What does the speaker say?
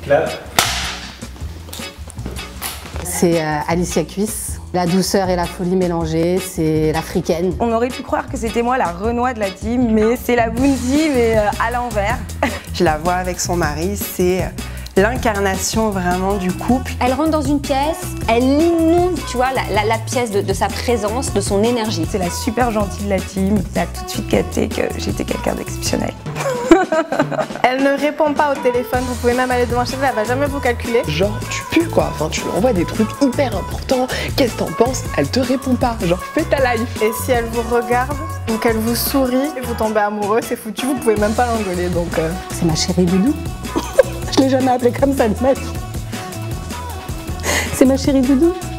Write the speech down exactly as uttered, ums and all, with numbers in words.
Clap. C'est euh, Alicia Cuisse. La douceur et la folie mélangées, c'est l'africaine. On aurait pu croire que c'était moi la Renoir de la team, mais c'est la Bunzi, mais euh, à l'envers. Je la vois avec son mari, c'est l'incarnation vraiment du couple. Elle rentre dans une pièce, elle inonde, tu vois, la, la, la pièce de, de sa présence, de son énergie. C'est la super gentille de la team. Elle a tout de suite capté que j'étais quelqu'un d'exceptionnel. Elle ne répond pas au téléphone, vous pouvez même aller devant chez elle, elle va jamais vous calculer. Genre tu pues quoi, enfin tu lui envoies des trucs hyper importants, qu'est-ce que t'en penses? Elle te répond pas, genre fais ta life. Et si elle vous regarde ou qu'elle vous sourit et vous tombez amoureux, c'est foutu, vous pouvez même pas l'engueuler donc... Euh... C'est ma chérie Doudou. Je l'ai jamais appelée comme ça de ma vie. C'est ma chérie Doudou.